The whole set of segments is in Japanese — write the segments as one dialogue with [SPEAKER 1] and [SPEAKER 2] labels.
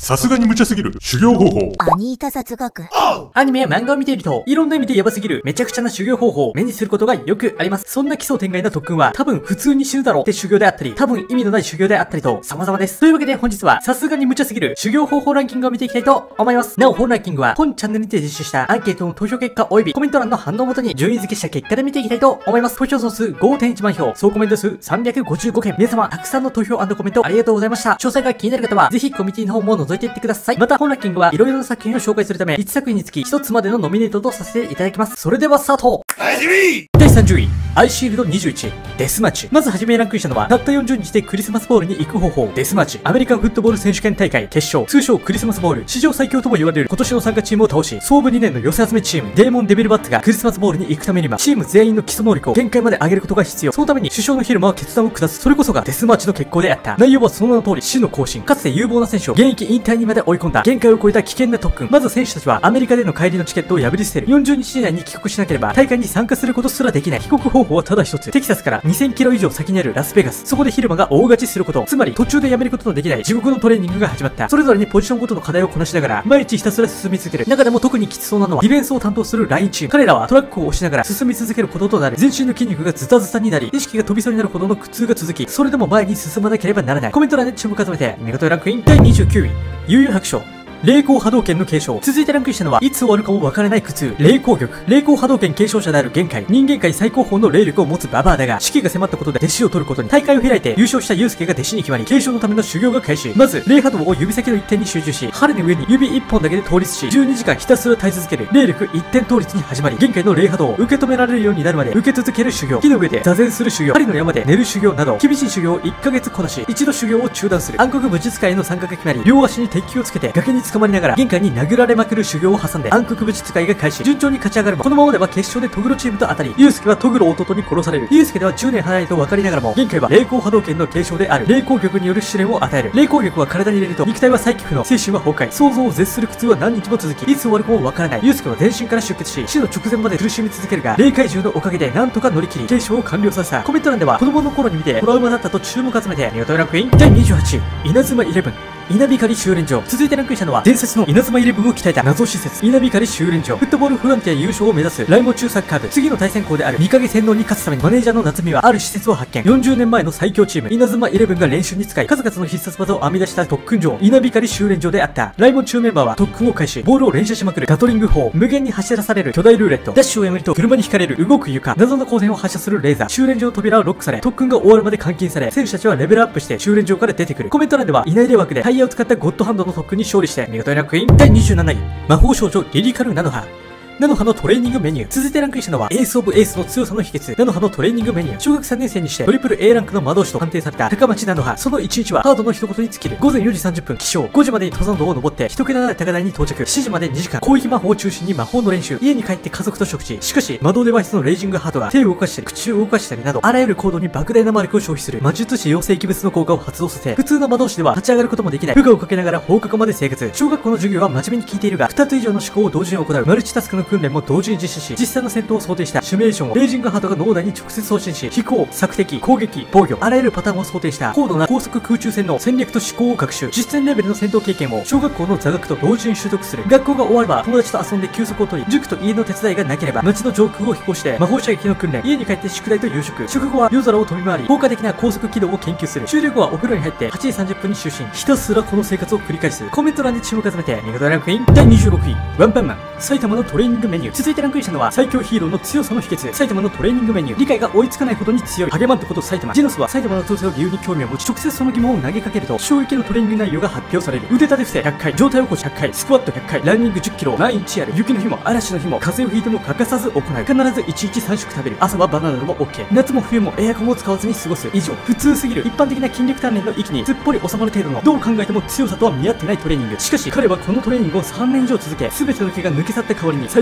[SPEAKER 1] さすがに無茶すぎる修行方法。
[SPEAKER 2] アニータ雑学。
[SPEAKER 3] アニメや漫画を見ていると、いろんな意味でヤバすぎるめちゃくちゃな修行方法を目にすることがよくあります。そんな奇想天外な特訓は、多分普通に死ぬだろうって修行であったり、多分意味のない修行であったりと、様々です。というわけで本日は、さすがに無茶すぎる修行方法ランキングを見ていきたいと思います。なお、本ランキングは、本チャンネルにて実施したアンケートの投票結果及びコメント欄の反応をもとに順位付けした結果で見ていきたいと思います。投票総数 5.1 万票、総コメント数355件。皆様、たくさんの投票&コメントありがとうございました。詳細が気になる方は、ぜひコミュニティの方も覗いていってください。また、本ランキングはいろいろな作品を紹介するため、1作品につき1つまでのノミネートとさせていただきます。それではスタート。第30位、アイシールド21、デスマッチ。まずはじめランクインしたのは、たった40日でクリスマスボールに行く方法、デスマッチ。アメリカンフットボール選手権大会決勝、通称クリスマスボール。史上最強とも言われる今年の参加チームを倒し、創部2年の寄せ集めチーム、デーモン・デビルバットがクリスマスボールに行くためには、チーム全員の基礎能力を限界まで上げることが必要。そのために首相の昼間は決断を下す。それこそがデスマッチの決行であった。内容はその名の通り、死の行進。かつて有望な選手を現役引退にまで追い込んだ。限界を超えた危険な特訓。まず選手たちはアメリカでの帰りのチケットを破り捨てる。40日以内に帰国しなければ大会に参加することすらできない。帰国方法はただ一つ。テキサスから2000キロ以上先にあるラスベガス。そこで昼間が大勝ちすること。つまり途中でやめることのできない地獄のトレーニングが始まった。それぞれにポジションごとの課題をこなしながら毎日ひたすら進み続ける。中でも特にきつそうなのはディフェンスを担当するラインチーム。彼らはトラックを押しながら進み続けることとなる。全身の筋肉がズタズタになり、意識が飛びそうになるほどの苦痛が続き、それでも前に進まなければならない。コメント欄で注目集めて見事ランクイン。第29位、悠々白書。霊光波動拳の継承。続いてランクインしたのは、いつ終わるかもわからない苦痛。霊光玉。霊光波動拳継承者である玄海。人間界最高峰の霊力を持つババアだが、死期が迫ったことで弟子を取ることに、大会を開いて優勝したユウスケが弟子に決まり、継承のための修行が開始。まず、霊波動を指先の一点に集中し、針の上に指1本だけで倒立し、12時間ひたすら耐え続ける。霊力一点倒立に始まり、玄海の霊波動を受け止められるようになるまで受け続ける修行。木の上で座禅する修行。針の山で寝る修行など、厳しい修行を1ヶ月こなし、一度修行を中断する。暗黒武術界への参加が決まり、両足に鉄球をつけて崖に捕まりながら、玄海に殴られまくる修行を挟んで暗黒武術界が開始。順調に勝ち上がるも、このままでは決勝でトグロチームと当たり、ユウスケはトグロ弟に殺される。ユウスケでは10年離れと分かりながらも、玄海は霊光波動拳の継承である霊光玉による試練を与える。霊光玉は体に入れると肉体は再起不能、精神は崩壊、想像を絶する苦痛は何日も続き、いつ終わるかも分からない。ユウスケは全身から出血し、死の直前まで苦しみ続けるが、霊怪獣のおかげでなんとか乗り切り継承を完了させた。コメント欄では子供の頃に見てトラウマだったと注目集めて見事ランクイン。第28位、稲妻11、稲光修練場。続いてランクインしたのは、伝説の稲妻11を鍛えた謎施設、稲光修練場。フットボールフロンティア優勝を目指すライモ中サッカー部。次の対戦校である三影洗脳に勝つためにマネージャーの夏美はある施設を発見。40年前の最強チーム、稲妻11が練習に使い、数々の必殺技を編み出した特訓場、稲光修練場であった。ライモ中メンバーは特訓を開始、ボールを連射しまくるガトリング砲、無限に走らされる巨大ルーレット、ダッシュをやめると車に引かれる動く床、謎の光線を発射するレーザー、修練場の扉をロックされ、特訓が終わるまで監禁され、選手たちはレベルアップして修練場から出てくる。コメント欄では、いないレ枠でタイヤを使ったゴッドハンドの特訓に勝利して見事ランクイン。第27位、魔法少女リリカルナノハ。ナノハのトレーニングメニュー。続いてランクインしたのは、エースオブエースの強さの秘訣、ナノハのトレーニングメニュー。小学3年生にしてトリプル A ランクの魔導士と判定された高町ナノハ。その1日はハードの一言に尽きる。午前4時30分起床、5時までに登山道を登って一桁な高台に到着、7時まで2時間広域魔法を中心に魔法の練習、家に帰って家族と食事。しかし魔導デバイスのレイジングハートが手を動かしたり口を動かしたりなど、あらゆる行動に莫大な魔力を消費する魔術師養成器物の効果を発動させ、普通の魔導士では立ち上がることもできない。負荷をかけながら放課後まで生活。小学校の授業は真面目に聞いているが、2つ以上の思考を同時に行うマルチタスクの訓練も同時に実施し、実際の戦闘を想定したシミュレーションをレイジングハートが脳内に直接送信し、飛行、索敵、攻撃、防御、あらゆるパターンを想定した高度な高速空中戦の戦略と思考を学習。実戦レベルの戦闘経験を小学校の座学と同時に習得する。学校が終われば友達と遊んで休息を取り、塾と家の手伝いがなければ街の上空を飛行して魔法射撃の訓練、家に帰って宿題と夕食、食後は夜空を飛び回り効果的な高速軌道を研究する。終了後はお風呂に入って8時30分に就寝。ひたすらこの生活を繰り返す。コメント欄で注目集めて見事ランクイン。第26位、ワンパンマン埼玉のトレーニングメニュー。続いてランクインしたのは、最強ヒーローの強さの秘訣、埼玉のトレーニングメニュー。理解が追いつかないほどに強いハゲマントこと埼玉。ジェノスは埼玉の強さを理由に興味を持ち、直接その疑問を投げかけると衝撃のトレーニング内容が発表される。腕立て伏せ100回、上体起こし100回、スクワット100回、ランニング10キロ、毎日やる。雪の日も嵐の日も風邪をひいても欠かさず行う。必ず1日3食食べる。朝はバナナでも OK。夏も冬もエアコンを使わずに過ごす。以上、普通すぎる一般的な筋力鍛錬の域にすっぽり収まる程度の、どう考えても強さとは見合ってないトレーニング。しかし彼はこのトレーニングを3年以上続け、全ての毛が抜け去った代わりに最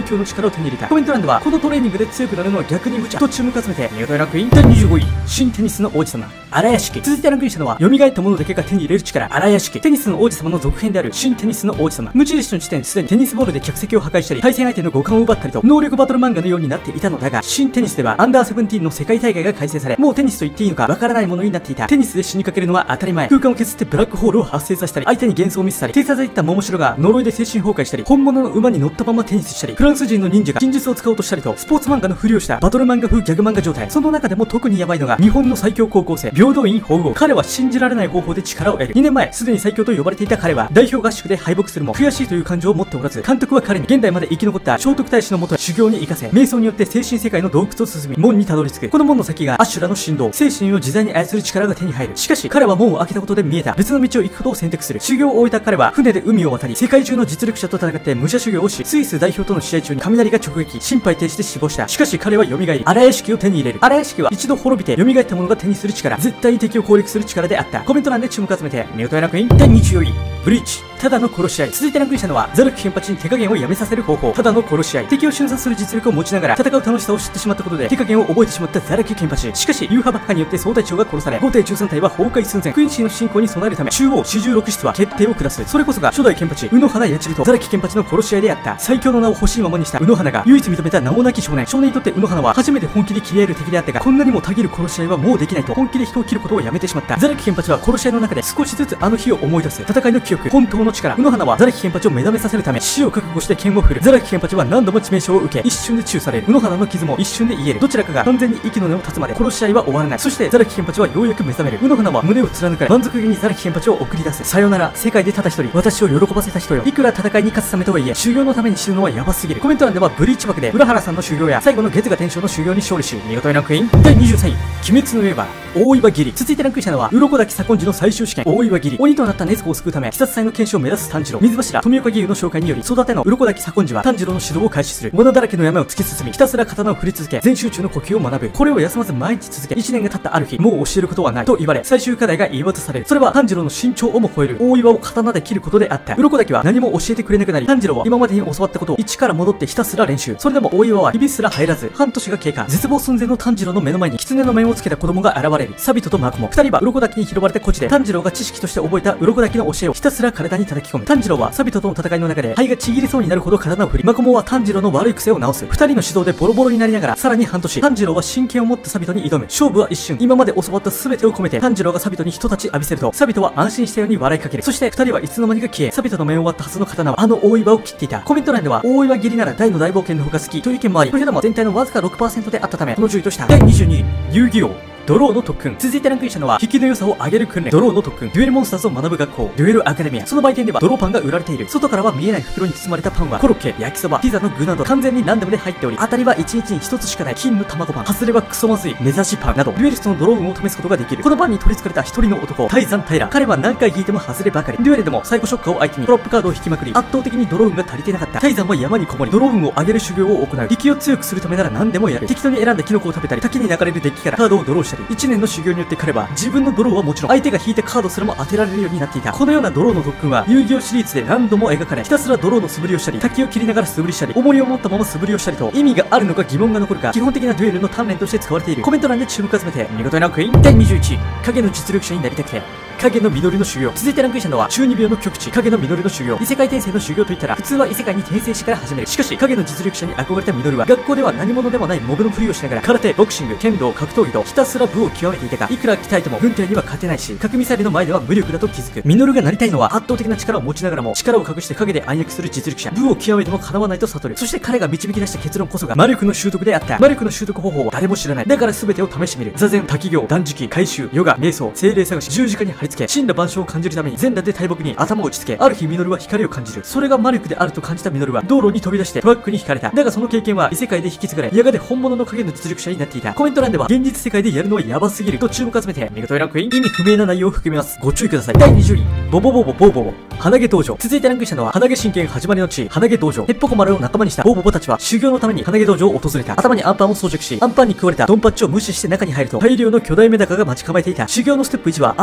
[SPEAKER 3] 強の力を手に入れた。コメント欄では、このトレーニングで強くなるのは逆に無茶と注目を集めて、見事にランクイン。第25位、新テニスの王子様、荒屋敷。続いてランクインしたのは、蘇ったものだけが手に入れる力、荒屋敷。テニスの王子様の続編である新テニスの王子様。無印の時点ですでにテニスボールで客席を破壊したり、対戦相手の五感を奪ったりと、能力バトル漫画のようになっていたのだが、新テニスではアンダーセブンティーンの世界大会が開催され、もうテニスと言っていいのかわからないものになっていた。テニスで死にかけるのは当たり前。空間を削ってブラックホールを発生させたり、相手に幻想を見せたり、偵察で行った桃城が呪いで精神崩壊したり、本物の馬に乗ったままテニスしたり、フランス人の忍者が真術を使おうとしたりと、スポーツ漫画のふりをしたバトル漫画風ギャグ漫画状態。その中でも特にヤバいのが、日本の最強高校生、平等院鳳凰。彼は信じられない方法で力を得る。2年前、すでに最強と呼ばれていた彼は、代表合宿で敗北するも、悔しいという感情を持っておらず、監督は彼に現代まで生き残った聖徳太子のもとへ修行に行かせ、瞑想によって精神世界の洞窟を進み、門にたどり着く。この門の先がアシュラの振動、精神を自在に操る力が手に入る。しかし、彼は門を開けたことで見えた別の道を行くことを選択する。修行を終えた彼は、船で海を渡り、世界中の実力者と戦って武者修行をし、スイス代表との試合中に雷が直撃、心肺停止で死亡した。しかし彼は蘇り、荒屋敷を手に入れる。荒屋敷は一度滅びて蘇った者が手にする力、絶対に敵を攻撃する力であった。コメント欄で注目を集めて、見事にランクイン。第24位、ブリーチ。ただの殺し合い。続いてランクインしたのは、ザルクケンパチに手加減をやめさせる方法。ただの殺し合い。敵を瞬殺する実力を持ちながら、戦う楽しさを知ってしまったことで、手加減を覚えてしまったザルクケンパチ。しかし、ユーハバッハによって総隊長が殺され、5艇13隊は崩壊寸前。クインシーの進行に備えるため、中央四十六室は決定を下す。それこそが、初代ケンパチ、宇野花八千とザルクケンパチの殺し合いであった。最強の名を欲しいままにした宇野花が、唯一認めた名もなき少年。少年にとって宇野花は、初めて本気で切り合える敵であったが、こんなにもたぎる殺し合いはもうできないと、本気で人を切ることをやめてしまった。ザルクケンパチは殺し合いの中で少しずつあの日を思い出す。戦いの記憶、本当の力。宇野花はザルクケンパチを目覚めさせるため、死を覚悟して剣を振る。ザルクケンパチは何度も致命傷を受け、一瞬で治癒される。宇野花の傷も一瞬で癒える。どちらかが完全に息の根を断つまで殺し合いは終わらない。そしてザルクケンパチはようやく目覚める。宇野花は胸を貫かれ、満足げにザルクケンパチを送り出す。さよなら、世界でただ一人、私を喜ばせた人よ。いくら戦いに勝つためとはいえ、修行のために死ぬのはヤバすぎる。コメント欄ではブリーチ枠で浦原さんの修行や最後の月が天章の修行に勝利し、見事にランクイン。第23位、鬼滅の刃、大岩切り。続いてランクインしたのは、鱗滝左近寺の最終試験、大岩切り。鬼となった禰豆子を救うため、鬼殺隊の検証を目指す炭治郎。水柱、富岡義勇の紹介により、育ての鱗滝左近寺は炭治郎の指導を開始する。罠だらけの山を突き進み、ひたすら刀を振り続け、全集中の呼吸を学ぶ。これを休まず毎日続け、1年が経ったある日、もう教えることはないと言われ、最終課題が言い渡される。それは炭治郎の身長をも超える大岩を刀で切ることであった。鱗滝は何も教えてくれなくなり、炭治郎は今までに教わったことを一から戻ってひたすら練習。それでも大岩はひびすら入らず、半年が経過。絶望寸前の炭治郎の目の前に狐の面をつけた子供が現れる。サビトとマコモ。二人は鱗滝に拾われた孤児で、炭治郎が知識として覚えた鱗滝の教えをひたすら体に叩き込む。炭治郎はサビトとの戦いの中で肺がちぎれそうになるほど刀を振り、マコモは炭治郎の悪い癖を直す。二人の指導でボロボロになりながら、さらに半年、炭治郎は真剣を持ってサビトに挑む。勝負は一瞬。今まで教わった全てを込めて、炭治郎がサビトに一立ち浴びせると、サビトは安心したように笑いかける。そして二人はいつの間にか消え、サビトの面を割ったはずの刀はあの大岩を切っていた。コメント欄では、大岩切りなら大の大冒険の方が好きという意見もあり、これらも全体のわずか 6% であったため、この10位とした。第22位、遊戯王。ドローの特訓。続いてランクインしたのは、引きの良さを上げる訓練。ドローの特訓。デュエルモンスターズを学ぶ学校。デュエルアカデミア。その売店では、ドローパンが売られている。外からは見えない袋に包まれたパンは、コロッケ、焼きそば、ピザの具など、完全に何でもで入っており、当たりは1日に1つしかない金の卵パン。外れはクソまずい、目指しパンなど、デュエリストのドローンを試すことができる。このパンに取り憑かれた一人の男、泰山平。彼は何回引いても外ればかり。デュエルでもサイコショッカーを相手にトラップカードを引きまくり、圧倒的にドローンが足りてなかった。泰山は山にこもり、ドローンを上げる修行を行う。敵を強くするためなら何でもやる。適当に選んだキノコを食べたり、滝に流れるデッキからカードをドローしたり、1年の修行によって彼は自分のドローはもちろん相手が引いたカードすらも当てられるようになっていた。このようなドローの特訓は遊戯王シリーズで何度も描かれ、ひたすらドローの素振りをしたり、滝を切りながら素振りしたり、重りを持ったまま素振りをしたりと、意味があるのか疑問が残るが、基本的なデュエルの鍛錬として使われている。コメント欄で注目を集めて、見事にランクイン。第21位、影の実力者になりたくて影の実りの修行。続いてランクインしたのは中二病の極地、影の実りの修行。異世界転生の修行といったら普通は異世界に転生してから始める。しかし影の実力者に憧れた実りは学校では何者でもないモブのふりをしながら空手、ボクシング、剣道、格闘技とひたすら武を極めていたが、いくら鍛えても軍隊には勝てないし、核ミサイルの前では無力だと気づく。実りがなりたいのは圧倒的な力を持ちながらも力を隠して影で暗躍する実力者。武を極めても叶わないと悟る。そして彼が導き出した結論こそが魔力の習得であった。魔力の習得方法は誰も知らない。だから全てを試してみる。座禅、滝行、断食、回収、ヨガ、瞑想、精霊探し、十字架に貼り付け、死んだ万象を感じるために全裸で大木に頭を打ち付け、ある日ミノルは光を感じる。それが魔力であると感じたミノルは道路に飛び出してトラックに引かれた。だがその経験は異世界で引き継がれ、やがて本物の影の実力者になっていた。コメント欄では現実世界でやるのはヤバすぎると注目を集めて、見事にランクイン。意味不明な内容を含みます。ご注意ください。第20位、ボボボボボボボ鼻毛道場。続いてランクインしたのは鼻毛真剣始まりの地、鼻毛道場。ヘッポコ丸を仲間にしたボボボたちは修行のために鼻毛道場を訪れた。頭にアンパンを装着し、アンパンに食われたドンパッチを無視して中に入ると、大量の巨大メダカが待ち構えていた。修行のステップ1はアンパンを守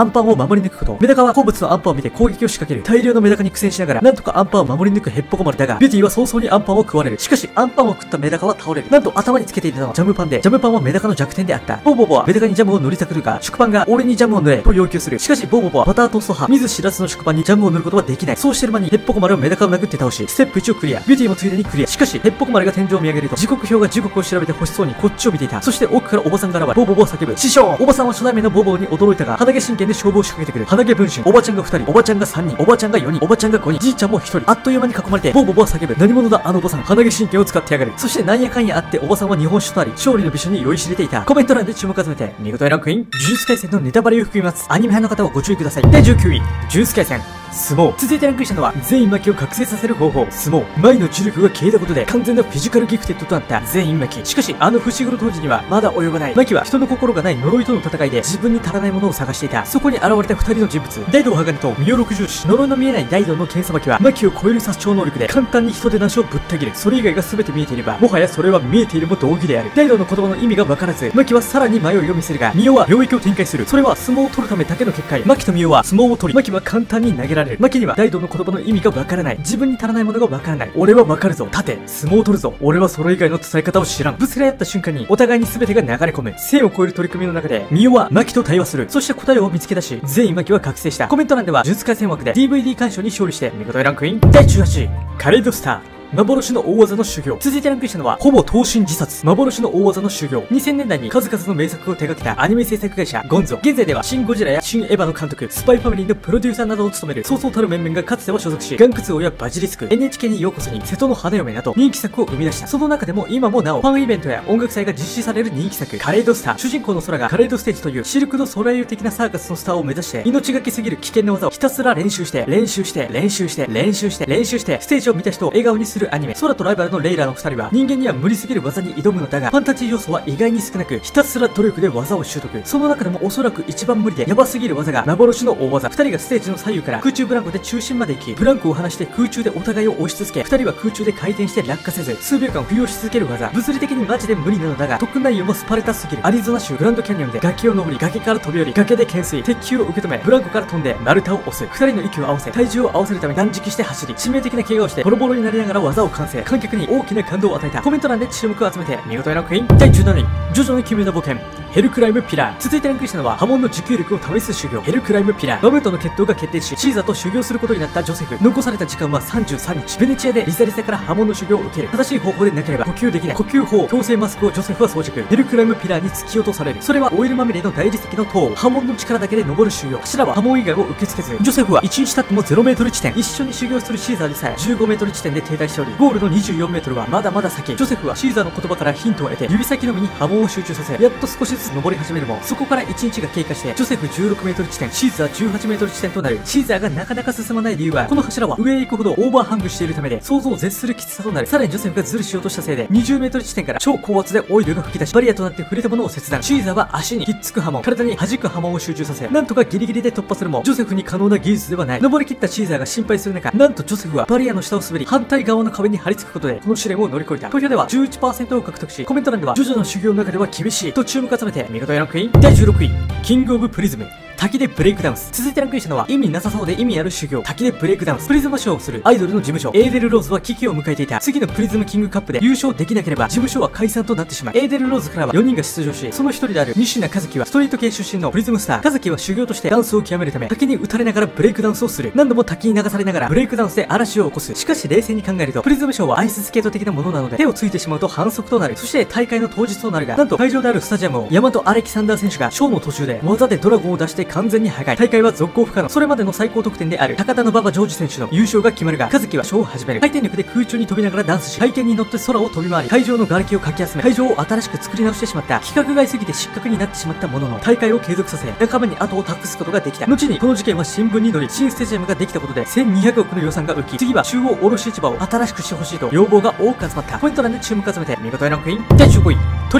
[SPEAKER 3] 守り抜くこと。メダカは好物のアンパンを見て攻撃を仕掛ける。大量のメダカに苦戦しながら、なんとかアンパンを守り抜くヘッポコ丸だが、ビューティーは早々にアンパンを食われる。しかし、アンパンを食ったメダカは倒れる。なんと頭につけていたのはジャムパンで、ジャムパンはメダカの弱点であった。ボーボボはメダカにジャムを塗りたくるが、食パンが俺にジャムを塗れと要求する。しかし、ボーボボはバタートースト派、見ず知らずの食パンにジャムを塗ることはできない。そうしてる間にヘッポコ丸はメダカを殴って倒し、ステップ1をクリア。ビューティーもついでにクリア。しかし、ヘッポコ丸が天井を見上げると、時刻表が時刻を調べて欲しそうにこっちを見ていた。そして奥からおばさんが現れ、ボーボボを叫ぶ。師匠！おばさんは初対面のボーボーに驚いたが、鼻毛真剣で勝負を仕掛けてくる。鼻毛分身。おばちゃんが2人、おばちゃんが3人、おばちゃんが4人、おばちゃんが5人、じいちゃんも1人。あっという間に囲まれて、ボーボボは叫ぶ。何者だあのおばさん。鼻毛真剣を使ってやがる。そしてなんやかんやあって、おばさんは日本酒となり、勝利の美酒に酔いしれていた。コメント欄で注目を集めて、見事にランクイン。呪術廻戦のネタバレを含みます。アニメ派の方はご注意ください。第19位、呪術廻戦。相撲。続いてランクインしたのは、全員巻きを覚醒させる方法。相撲。前の呪力が消えたことで、完全なフィジカルギフテッドとなった全員巻き。しかし、あの不思議の当時には、まだ及ばない。巻きは人の心がない呪いとの戦いで、自分に足らないものを探していた。そこに現れた2人の人物。大道鋼と御代六重視。呪いの見えない大道の剣さばきは、巻きを超える殺傷能力で、簡単に人手なしをぶった切る。それ以外が全て見えていれば、もはやそれは見えているも同義である。大道の言葉の意味が分からず、巻きはさらに迷いを見せるが、御代は領域を展開する。それは相撲を取るためだけの結界。巻きと御代は相撲を取り、巻きは簡単に投げられる。巻きには大道の言葉の意味がわからない。自分に足らないものがわからない。俺はわかるぞ。立て、相撲を取るぞ。俺はそれ以外の伝え方を知らん。ぶつかり合った瞬間に、お互いに全てが流れ込む。1000を超える取り組みの中で、ミオはマキと対話する。そして答えを見つけ出し、全員マキは覚醒した。コメント欄では、呪術廻戦枠で DVD 鑑賞に勝利して、見事にランクイン。第18位、カレイドスター。幻の大技の修行。続いてランクインしたのは、ほぼ等身自殺。幻の大技の修行。2000年代に数々の名作を手掛けたアニメ制作会社、ゴンゾ。現在では、シン・ゴジラやシン・エヴァの監督、スパイファミリーのプロデューサーなどを務める、そうそうたる面々がかつては所属し、ガンクツ王やバジリスク、NHK にようこそに、瀬戸の花嫁など、人気作を生み出した。その中でも今もなお、ファンイベントや音楽祭が実施される人気作、カレイドスター。主人公の空がカレイドステージという、シルクのソライユ的なサーカスのスターを目指して、命がけすぎる危険な技をひたすら練習して、練習して、練習して、練習して、練習して、ステージを見た人を笑顔にするアニメ、空とライバルのレイラーの2人は人間には無理すぎる技に挑むのだが、ファンタジー要素は意外に少なく、ひたすら努力で技を習得。その中でもおそらく一番無理でヤバすぎる技が幻の大技。2人がステージの左右から空中ブランコで中心まで行き、ブランコを離して空中でお互いを押し続け、2人は空中で回転して落下せず、数秒間浮揚し続ける技。物理的にマジで無理なのだが、特訓内容もスパルタすぎる。アリゾナ州グランドキャニオンで崖を登り、崖から飛び降り、崖で懸垂、鉄球を受け止め、ブランコから飛んで丸太を押す。2人の息を合わせ、体重を合わせるため断食して走り、致命的な怪我をしてボロボロになりながら技を完成。観客に大きな感動を与えた。コメント欄で注目を集めて見事にランクイン。第17位、ジョジョの奇妙な冒険、ヘルクライムピラー。続いてランクインしたのは、波紋の持久力を試す修行、ヘルクライムピラー。バブルとの決闘が決定し、シーザーと修行することになったジョセフ。残された時間は33日。ベネチアでリサリサから波紋の修行を受ける。正しい方法でなければ呼吸できない。呼吸法、強制マスクをジョセフは装着。ヘルクライムピラーに突き落とされる。それはオイルまみれの大理石の塔。波紋の力だけで登る修行。柱は波紋以外を受け付けず、ジョセフは1日経っても0メートル地点。一緒に修行するシーザーでさえ15メートル地点で停滞しており、ゴールの24メートルはまだまだ先。ジョセフはシーザーの言葉からヒントを得て、指先のみに波紋を集中させ、やっと少しずつ登り始めるも、そこから1日が経過して、ジョセフ16メートル地点、シーザー18メートル地点となる。シーザーがなかなか進まない理由は、この柱は上へ行くほどオーバーハングしているためで、想像を絶するきつさとなる。さらにジョセフがズルしようとしたせいで、20メートル地点から超高圧でオイルが吹き出し、バリアとなって触れたものを切断。シーザーは足にひっつく波紋、体に弾く波紋を集中させ、なんとかギリギリで突破するも、ジョセフに可能な技術ではない。登り切ったシーザーが心配する中、なんとジョセフはバリアの下を滑り、反対側の壁に張り付くことで、この試練を乗り越えた。投票では 11% を獲得し、コメント欄では、ジョジョの修行の中では厳しいと注目を集めて、見事にランクイン。第16位、キングオブプリズム。滝でブレイクダウンス。続いてランクインしたのは意味なさそうで意味ある修行、滝でブレイクダウンス。プリズムショーをするアイドルの事務所エーデルローズは危機を迎えていた。次のプリズムキングカップで優勝できなければ事務所は解散となってしまう。エーデルローズからは4人が出場し、その一人である西名和樹はストリート系出身のプリズムスター。和樹は修行としてダンスを極めるため滝に打たれながらブレイクダウンスをする。何度も滝に流されながらブレイクダウンスで嵐を起こす。しかし冷静に考えるとプリズムショーはアイススケート的なものなので手をついてしまうと反則となる。そして大会の当日となるが、なんと会場であるスタジアムを大和アレキサンダー選手がショーの途中で技でドラゴンを出して完全に破壊。大会は続行不可能。それまでの最高得点である高田の馬場ジョージ選手の優勝が決まるが、和樹はショーを始める。回転力で空中に飛びながらダンスし、回転に乗って空を飛び回り、会場の瓦礫をかき集め、会場を新しく作り直してしまった。規格外すぎて失格になってしまったものの、大会を継続させ、仲間に後を託すことができた。後にこの事件は新聞に載り、新スタジアムができたことで1200億の予算が浮き、次は中央卸市場を新しくしてほしいと要望が多く集まった。コメント欄で注目を集めて見事にランクイン。第15位、トリコ。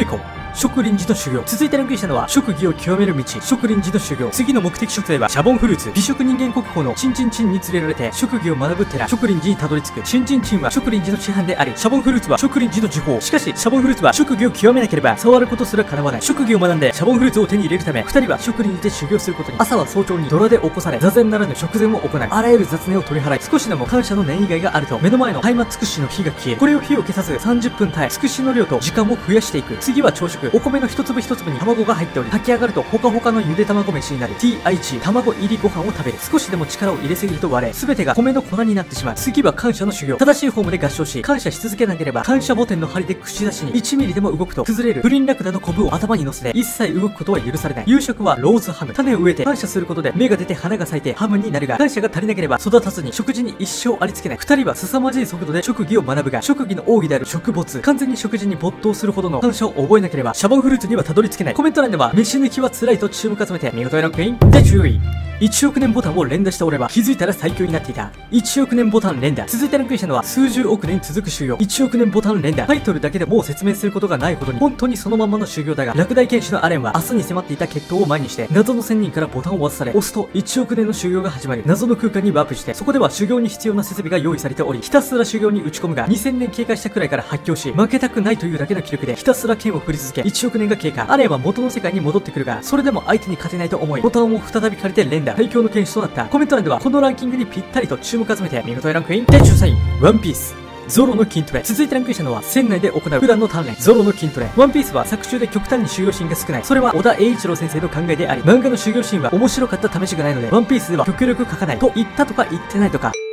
[SPEAKER 3] 植林寺の修行。続いてランクインしたのは、職業を極める道、植林寺の修行。次の目的植生は、シャボンフルーツ。美食人間国宝のチンチンチンに連れられて、職業を学ぶ寺、植林寺にたどり着く。チンチンチンは植林寺の師範であり、シャボンフルーツは植林寺の呪法。しかし、シャボンフルーツは職業を極めなければ、触ることすら叶わない。職業を学んで、シャボンフルーツを手に入れるため、二人は植林寺で修行することに。朝は早朝に、ドラで起こされ、座禅ならぬ食前を行い、あらゆる雑念を取り払い、少しでも感謝の念以外があると、目の前の松明尽くしの火が消える。これを火を消さず、30分耐え、尽くしの量と時間を増やしていく。次は朝食。お米の一粒一粒に卵が入っており、炊き上がるとほかほかのゆで卵飯になる。TIG、卵入りご飯を食べる。少しでも力を入れすぎると割れ、すべてが米の粉になってしまう。次は感謝の修行。正しいフォームで合唱し、感謝し続けなければ、感謝ボタンの針で串刺しに1ミリでも動くと崩れる。プリンラクダのコブを頭に乗せて、一切動くことは許されない。夕食はローズハム。種を植えて感謝することで芽が出て花が咲いてハムになるが、感謝が足りなければ育たずに食事に一生ありつけない。二人は凄まじい速度で職技を学ぶが、職技の奥義である食没。完全に食事に没頭するほどの感謝を覚えなければ、シャボンフルーツにはたどり着けない。コメント欄では、飯抜きは辛いと注目集めて、見事ランクイン。で、注意。1億年ボタンを連打した俺は気づいたら最強になっていた。1億年ボタン連打。続いてランクインしたのは数十億年続く修行。1億年ボタン連打。タイトルだけでもう説明することがないほどに本当にそのまんまの修行だが、落第剣士のアレンは明日に迫っていた決闘を前にして謎の仙人からボタンを渡され、押すと1億年の修行が始まる。謎の空間にワープして、そこでは修行に必要な設備が用意されており、ひたすら修行に打ち込むが2000年経過したくらいから発狂し、負けたくないというだけの気力でひたすら剣を振り続け、1億年が経過。アレンは元の世界に戻ってくるが、それでも相手に勝てないと思い、ボタンを再び借りて連打。最強の剣士となった。コメント欄ではこのランキングにぴったりと注目集めて見事ランクイン。第13位、ワンピース。ゾロの筋トレ。続いてランクインしたのは、船内で行う普段の鍛錬、ゾロの筋トレ。ワンピースは作中で極端に修行シーンが少ない。それは小田栄一郎先生の考えであり、漫画の修行シーンは面白かった試しがないので、ワンピースでは極力書かないと言ったとか言ってないとか。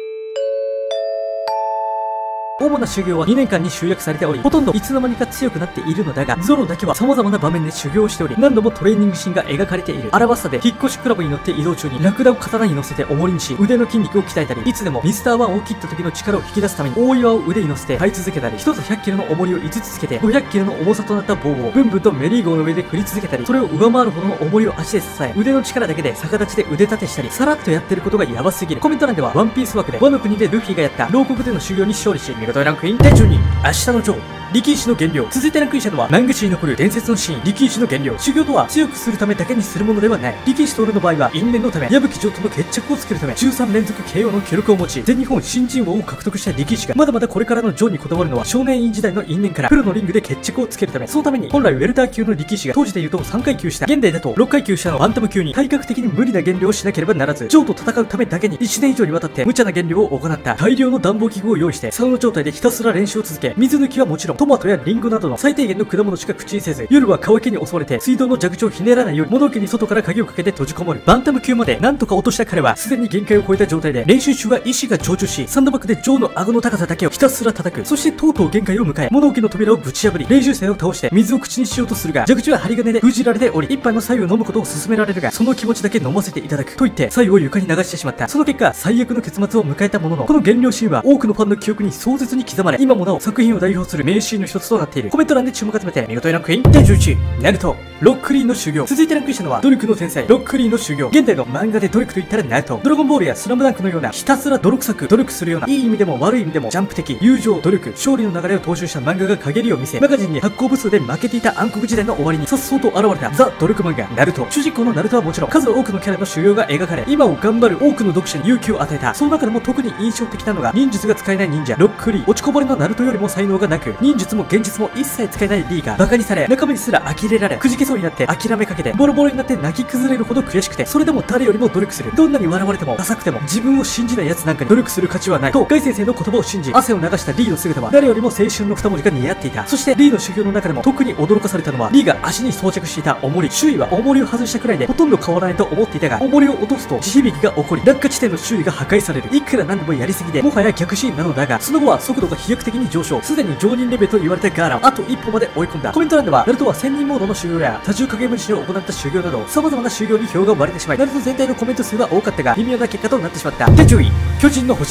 [SPEAKER 3] 主な修行は2年間に集約されており、ほとんどいつの間にか強くなっているのだが、ゾロだけは様々な場面で修行をしており、何度もトレーニングシーンが描かれている。アラバスタで引っ越しクラブに乗って移動中にラクダを刀に乗せて重りにし、腕の筋肉を鍛えたり、いつでもミスター1を切った時の力を引き出すために大岩を腕に乗せて這い続けたり、1つ100キロの重りを5つつけて500キロの重さとなった棒をブンブンとメリーゴーの上で振り続けたり、それを上回るほどの重りを足で支え、腕の力だけで逆立ちで腕立てしたり、さらっとやってることがヤバすぎる。コメント欄ではワンピース枠でワノ国でルフィがやった牢獄での修行に勝利し、見事ランクイン。第12位、明日のジョー。力石の原料。続いてランクインしたのは漫画史に残る伝説のシーン、力石の原料。修行とは強くするためだけにするものではない。力石徹の場合は因縁のため、矢吹城との決着をつけるため13連続 KO の記録を持ち、全日本新人王を獲得した力石がまだまだこれからのジョーにこだわるのは少年院時代の因縁からプロのリングで決着をつけるため、そのために本来ウェルター級の力石が当時で言うと3階級下、現代だと6階級下のバンタム級に体格的に無理な減量をしなければならず、ジョーと戦うためだけに1年以上にわたって無茶な減量を行った。大量の暖房器具を用意してサウナ状態でひたすら練習を続け、水抜きはもちろんトマトやリンゴなどの最低限の果物しか口にせず、夜は乾きに襲われて水道の蛇口をひねらないように物置に外から鍵をかけて閉じこもる。バンタム級までなんとか落とした彼はすでに限界を超えた状態で、練習中は意志が上昇し、サンドバッグでジョーの顎の高さだけをひたすら叩く。そしてとうとう限界を迎え、物置の扉をぶち破り練習生を倒して水を口にしようとするが、蛇口は針金で封じられており、一杯の白湯を飲むことを勧められるが、その気持ちだけ飲ませていただくと言って白湯を床に流してしまった。その結果最悪の結末を迎えたものの、この減量シーンは多くのファンの記憶に壮絶に刻まれ、今もなお作品を代表する名シーンの一つとなっている。コメント欄で注目集めて見事ランクイン。第11位、ナルトロックリーの修行。続いてランクインしたのは努力の天才ロックリーの修行。現代の漫画で努力と言ったらナルト。ドラゴンボールやスラムダンクのようなひたすら泥臭く努力するような、いい意味でも悪い意味でもジャンプ的友情努力勝利の流れを踏襲した漫画が陰りを見せ、マガジンに発行部数で負けていた暗黒時代の終わりに颯爽と現れたザ・努力漫画ナルト。主人公のナルトはもちろん数多くのキャラの修行が描かれ、今を頑張る多くの読者に勇気を与えた。その中でも特に印象的なのが忍術が使えない忍者ロックリー。落ちこぼれのナルトよりも才能がなく、忍術も現実も一切使えないリーがバカにされ、仲間にすら呆れられ、くじけそうになって諦めかけてボロボロになって泣き崩れるほど悔しくて、それでも誰よりも努力する。どんなに笑われてもダサくても自分を信じない奴なんかに努力する価値はないと、ガイ先生の言葉を信じ汗を流したリーの姿は誰よりも青春の二文字が似合っていた。そしてリーの修行の中でも特に驚かされたのは、リーが足に装着していた重り。周囲は重りを外したくらいでほとんど変わらないと思っていたが、重りを落とすと地響きが起こり、落下地点の周囲が破壊される。いくら何でもやりすぎでもはや逆シーンなのだが、その後は速度が飛躍的に上昇。すでに常人レベルと言われたガーラをあと一歩まで追い込んだ。コメント欄ではナルトは1000人モードの修行や多重影分身を行った修行など様々な修行に票が割れてしまい、ナルト全体のコメント数は多かったが微妙な結果となってしまった。第10位、巨人の星。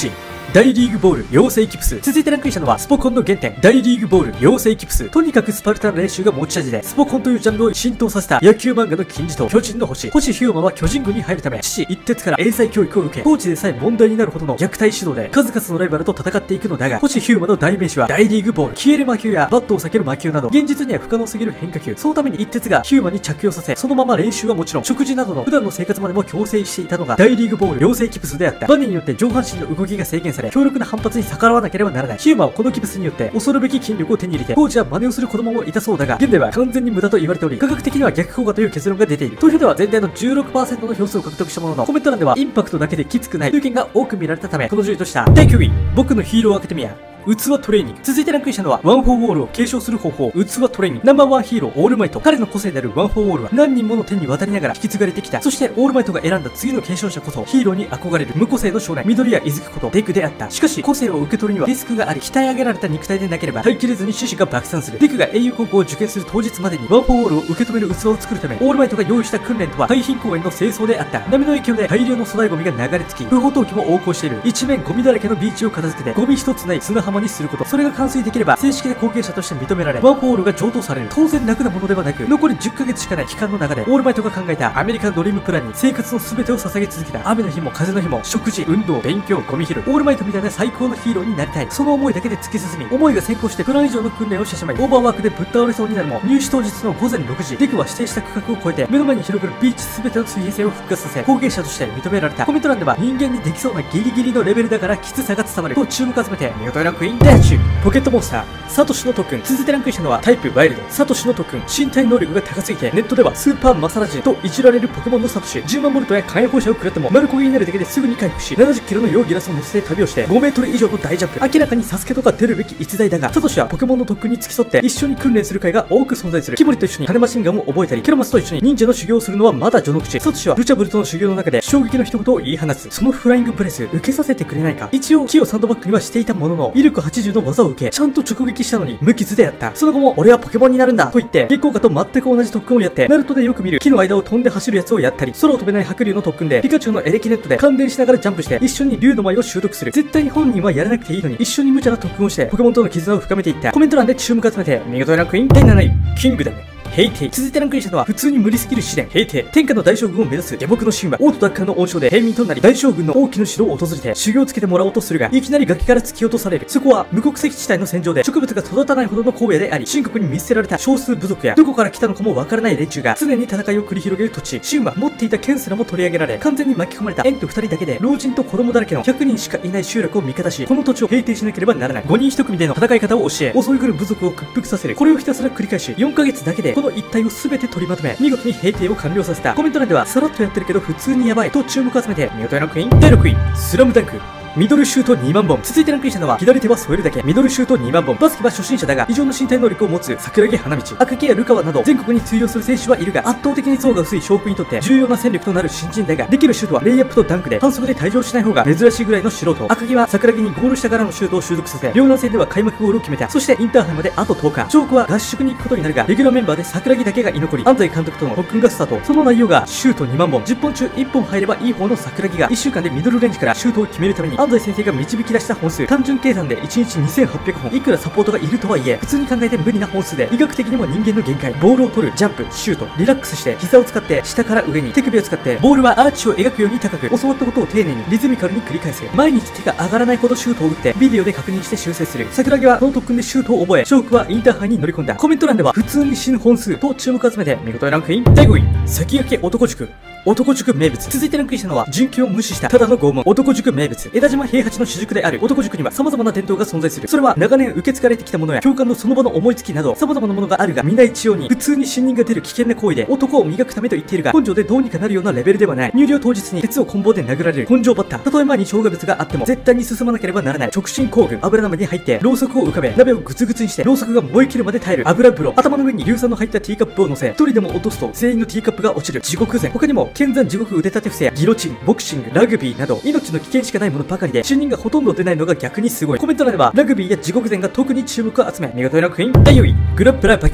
[SPEAKER 3] 大リーグボール養成キプス。続いてランクインしたのはスポコンの原点、大リーグボール養成キプス。とにかくスパルタな練習が持ち味で、スポコンというジャンルを浸透させた野球漫画の金字塔、巨人の星。星飛雄馬は巨人軍に入るため、父一徹から英才教育を受け、コーチでさえ問題になるほどの虐待指導で、数々のライバルと戦っていくのだが、星飛雄馬の代名詞は大リーグボール。消える魔球やバットを避ける魔球など、現実には不可能すぎる変化球。そのために一徹が飛雄馬に着用させ、そのまま練習はもちろん、食事などの普段の生活までも強制していたのが大リーグボール養成キプスであった。バネによって上半身の動きが制限され、強力な反発に逆らわなければならない。飛雄馬はこのキプスによって恐るべき筋力を手に入れて、当時は真似をする子供もいたそうだが、現在は完全に無駄と言われており、科学的には逆効果という結論が出ている。投票では全体の 16% の票数を獲得したものの、コメント欄ではインパクトだけできつくないという意見が多く見られたため、この順位とした。第9位、僕のヒーローアカデミア。器トレーニング。続いてランクインしたのは、ワン・フォー・ウォールを継承する方法、器トレーニング。ナンバーワンヒーロー、オールマイト。彼の個性であるワン・フォー・ウォールは、何人もの手に渡りながら引き継がれてきた。そして、オールマイトが選んだ次の継承者こそ、ヒーローに憧れる無個性の少年、緑谷伊豆こと、デクであった。しかし、個性を受け取るにはリスクがあり、鍛え上げられた肉体でなければ、耐えきれずに獅子が爆散する。デクが英雄高校を受験する当日までに、ワン・フォー・ウォールを受け止める器を作るため、オールマイトが用意した訓練とは、海浜公園の清掃であった。波の影響で大量の粗大ゴミが流れ着き、不法投棄も横行している。一面ゴミだらけのビーチを片付けて、ゴミ一つない砂浜にすること。それが完遂できれば正式で後継者として認められ、ワン・フォー・オールが上等される。当然楽なものではなく、残り10ヶ月しかない期間の中で、オールマイトが考えたアメリカンドリームプランに生活の全てを捧げ続けた。雨の日も風の日も、食事、運動、勉強、ゴミ拾い。オールマイトみたいな最高のヒーローになりたい。その思いだけで突き進み、思いが先行してプラン以上の訓練をしてしまい、オーバーワークでぶっ倒れそうになるも、入試当日の午前6時、デクは指定した区画を越えて、目の前に広がるビーチ全ての水平線を復活させ、後継者として認められた。コメント欄では、人間にできそうなギリギリのレベルだからきつさが伝わると注目を集めて、見事なクイーンダッシュ。ポケットモンスター、サトシの特訓。続いてランクインしたのはタイプワイルド。サトシの特訓。身体能力が高すぎて、ネットではスーパーマサラジンといじられるポケモンのサトシ。10万ボルトや火炎放射を食らっても、丸焦げになるだけですぐに回復し、70キロのヨーギラスを乗せて旅をして、5メートル以上の大ジャンプ。明らかにサスケとか出るべき逸材だが、サトシはポケモンの特訓に付き添って、一緒に訓練する会が多く存在する。キモリと一緒に羽マシンガンを覚えたり、ケロマスと一緒に忍者の修行をするのはまだ序の口。サトシはルチャブルとの修行の中で衝撃の一言を言い放つ。そのフライングプレス、受けさせてくれないか。一応、木をサンドバッグにはしていたものの、威力80の技を受け、ちゃんと直撃したのに無傷であった。その後も、俺はポケモンになるんだと言って、月光花と全く同じ特訓をやって、ナルトでよく見る木の間を飛んで走るやつをやったり、空を飛べない白竜の特訓で、ピカチュウのエレキネットで感電しながらジャンプして、一緒に竜の舞を習得する。絶対に本人はやらなくていいのに、一緒に無茶な特訓をして、ポケモンとの絆を深めていった。コメント欄で注目を集めて、見事なクイーン第7位、キングダム。平定。続いてランクインしたのは普通に無理すぎる試練。平定。天下の大将軍を目指す下僕の神話。王都奪還の恩賞で平民となり、大将軍の王騎の城を訪れて修行をつけてもらおうとするが、いきなり崖から突き落とされる。そこは無国籍地帯の戦場で植物が育たないほどの荒野であり、秦国に見捨てられた少数部族や、どこから来たのかもわからない連中が常に戦いを繰り広げる土地。秦は持っていた剣すらも取り上げられ、完全に巻き込まれたエンと2人だけで、老人と子供だらけの100人しかいない集落を味方し、この土地を平定しなければならない。5人1組での戦い方を教え、襲い来る部族を屈服させる。これをひたすら繰り返し、4ヶ月だけでこの一帯を全て取りまとめ、見事に平定を完了させた。コメント欄では、さらっとやってるけど普通にやばいと注目を集めて、見事なクイーン第6位、スラムダンク。ミドルシュート2万本。続いてランクインしたのは、左手は添えるだけ。ミドルシュート2万本。バスケは初心者だが、異常な身体能力を持つ桜木花道。赤木やルカワなど、全国に通用する選手はいるが、圧倒的に層が薄い将軍にとって重要な戦力となる新人だが、できるシュートはレイアップとダンクで、反則で退場しない方が珍しいぐらいの素人。赤木は桜木にゴール下からのシュートを習得させ、両南戦では開幕ゴールを決めた。そしてインターハイまであと10日。チョークは合宿に行くことになるが、レギュラーメンバーで桜木だけが居残り、安西監督との特訓がスタート。その内容が、シュート2万本。10本中1本入ればいい方の桜木が、1週間でミドルレンジからシュートを決めるために、安西先生が導き出した本数、単純計算で1日2800本。いくらサポートがいるとはいえ、普通に考えて無理な本数で、医学的にも人間の限界。ボールを取る、ジャンプ、シュート、リラックスして、膝を使って下から上に、手首を使って、ボールはアーチを描くように高く、教わったことを丁寧にリズミカルに繰り返す。毎日手が上がらないほどシュートを打って、ビデオで確認して修正する。桜木はこの特訓でシュートを覚え、ショークはインターハイに乗り込んだ。コメント欄では、普通に死ぬ本数と注目を集めて、見事にランクイン第5位、先駆け男塾。男塾名物。続いてランクインしたのは、準拠を無視したただの拷問。男塾名物。枝島平八の主塾である男塾には様々な伝統が存在する。それは長年受け継がれてきたものや教官のその場の思いつきなど様々なものがあるが、皆一様に普通に信任が出る危険な行為で、男を磨くためと言っているが、根性でどうにかなるようなレベルではない。入寮当日に鉄を棍棒で殴られる根性バッター。たとえ前に障害物があっても絶対に進まなければならない。直進工具。油鍋に入ってろうそくを浮かべ、鍋をグツグツにしてろうそくが燃え切るまで耐える。油風呂。頭の上に硫酸の入ったティーカップを乗せ、一人でも落とすと全員のティーカップが落ちる。地獄前。他にも剣山地獄腕立て伏せやギロチン、ボクシング、ラグビーなど命の危険しかないものばかりで、信任がほとんど出ないのが逆にすごい。コメント欄ではラグビーや地獄前が特に注目を集め、見事なクイーン第4位、グラップラーパキ。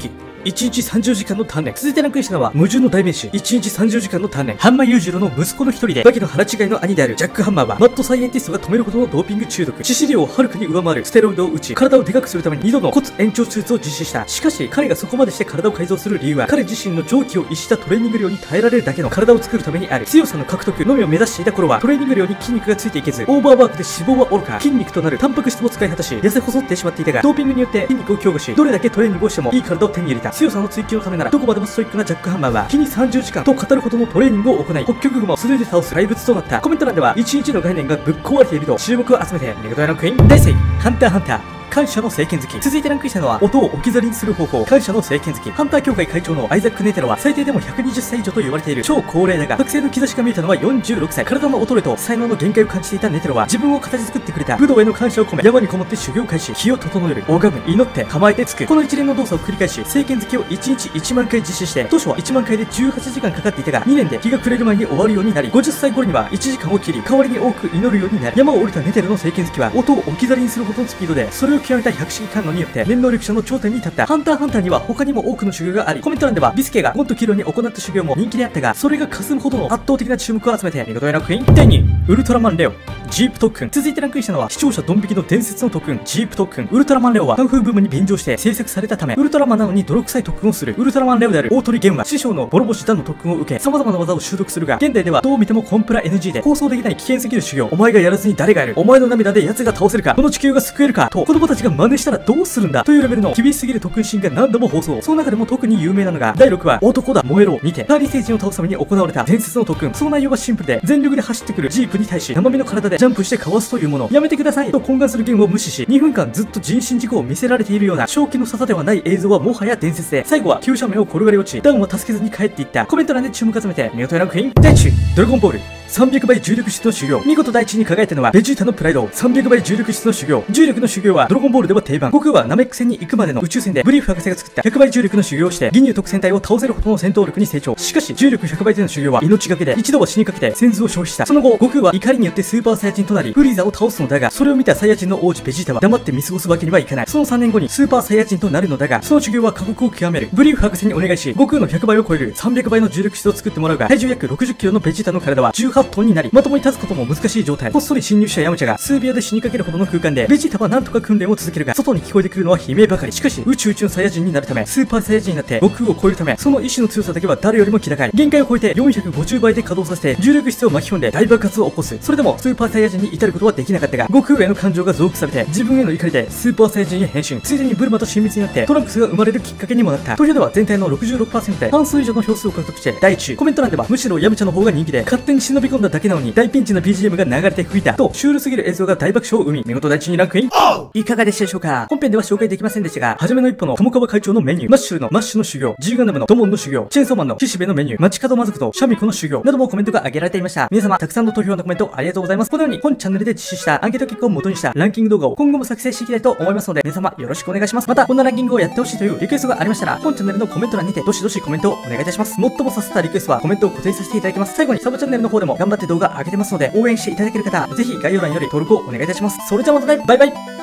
[SPEAKER 3] 1日30時間の鍛錬。続いてランクインしたのは、矛盾の代名詞、1日30時間の鍛錬。ハンマー裕次郎の息子の一人で、バキの腹違いの兄であるジャック・ハンマーは、マッドサイエンティストが止めるほどのドーピング中毒。致死量をはるかに上回るステロイドを打ち、体をでかくするために2度の骨延長手術を実施した。しかし、彼がそこまでして体を改造する理由は、彼自身の常軌を逸したトレーニング量に耐えられるだけの体を作るためにある。強さの獲得のみを目指していた頃は、トレーニング量に筋肉がついていけず、オーバーワークで脂肪はおろか、筋肉となるタンパク質も使い果たし、痩せ細ってしまっていたが、ドーピングによって筋肉を強化し、どれだけトレーニングをしてもいい体を手に入れた。強さの追求のためなら、どこまでもストイックなジャック・ハンマーは、日に30時間と語るほどのトレーニングを行い、北極熊を素手で倒す怪物となった。コメント欄では、1日の概念がぶっ壊れていると注目を集めて、メガドラのクイーン、第3位、ハンターハンター。感謝の聖剣好き。続いてランクインしたのは、音を置き去りにする方法。感謝の聖剣好き。ハンター協会会長のアイザック・ネテロは、最低でも120歳以上と言われている超高齢だが、覚醒の兆しが見えたのは46歳。体の衰えと才能の限界を感じていたネテロは、自分を形作ってくれた武道への感謝を込め、山にこもって修行開始。気を整える。拝む。祈って。構えてつく。この一連の動作を繰り返し、聖剣好きを1日1万回実施して、当初は1万回で18時間かかっていたが、2年で日が暮れる前に終わるようになり、50歳頃には1時間を切り、代わりに多く祈るようになり、山を降りたネテロの聖剣好きは、音を置き去りにするほどのスピードで、それを極めた百式観音によって念能力者の頂点に立った。ハンターハンターには他にも多くの修行があり、コメント欄ではビスケがもっとキロに行った修行も人気であったが、それが霞むほどの圧倒的な注目を集めて見事なランクイン。第2位、ウルトラマンレオジープ特訓。続いてランクインしたのは、視聴者ドン引きの伝説の特訓、ジープ特訓。ウルトラマンレオはカンフーブームに便乗して制作されたため、ウルトラマンなのに泥臭い特訓をする。ウルトラマンレオである大鳥玄は師匠のボロボシダンの特訓を受け、様々な技を習得するが、現代ではどう見てもコンプラ NG で放送できない危険すぎる修行。お前がやらずに誰がやる？お前の涙で奴が倒せるか？この地球が救えるか？と子供たちが真似したらどうするんだというレベルの厳しすぎる特訓シーンが何度も放送。その中でも特に有名なのが、第6話、男だ燃えろにて、カーリー星人を倒すために行われた伝説の特訓。その内容はシンプルで、全力で走ってくるジープに対し、生身の体でジャンプしてかわすというもの。やめてくださいと懇願する言語を無視し、2分間ずっと人身事故を見せられているような正気の沙汰ではない映像はもはや伝説で、最後は急斜面を転がり落ち、ダウンを助けずに帰っていった。コメント欄で注目集めて、見事なランクイン。第1位、ドラゴンボール300倍重力質の修行。見事第一に輝いたのはベジータのプライド。300倍重力質の修行。重力の修行はドラゴンボールでは定番。悟空はナメック星に行くまでの宇宙船でブリーフ博士が作った100倍重力の修行をして、銀乳特戦隊を倒せるほどの戦闘力に成長。しかし重力100倍での修行は命がけで、一度は死にかけて先頭を消費した。その後悟空は怒りによってスーパーサイヤ人となり、フリーザを倒すのだが、それを見たサイヤ人の王子ベジータは黙って見過ごすわけにはいかない。その3年後にスーパーサイヤ人となるのだが、その修行は過酷を極める。ブリーフ博士にお願いし、悟空の100倍を超える300倍の重力質を作ってもらうが、体重約60キロのベジータの体は18トンになり、まともに立つことも難しい状態。こっそり侵入したヤムチャが数秒で死にかけるほどの空間で、ベジータはなんとか訓練を続けるが、外に聞こえてくるのは悲鳴ばかり。しかし宇宙一のサイヤ人になるため、スーパーサイヤ人になって悟空を超えるため、その意志の強さだけは誰よりも気高い。限界を超えて450倍で稼働させて重力質を巻き込んで大爆発を起こす。それでもスーパーサイヤ人に至ることはできなかったが、悟空への感情が増幅されて、自分への怒りでスーパーサイヤ人へ変身。ついでにブルマと親密になってトランクスが生まれるきっかけにもなった。投票では全体の 66% で半数以上の票数を獲得して第1位。コメント欄ではむしろヤムチャの方が人気で、勝手に忍び込んだだけなのに大ピンチな BGM が流れて吹いたとシュールすぎる映像が大爆笑を生み、見事第一にランクイン。いかがでしたでしょうか？本編では紹介できませんでしたが、初めの一歩の友川会長のメニュー、マッシュルのマッシュの修行、Gガンダムのドモンの修行、チェーンソーマンの岸辺のメニュー、街角魔族とシャミコの修行などもコメントが挙げられていました。皆様たくさんの投票のコメントありがとうございます。このように本チャンネルで実施したアンケート結果を元にしたランキング動画を今後も作成していきたいと思いますので、皆様よろしくお願いします。またこんなランキングをやってほしいというリクエストがありましたら、本チャンネルのコメント欄にてどしどしコメントをお願いいたします。最もさせたリクエストはコメントを固定させていただきます。最後にサブチャンネルの方でも頑張って動画上げてますので、応援していただける方、ぜひ概要欄より登録をお願いいたします。それじゃあまたね、バイバイ。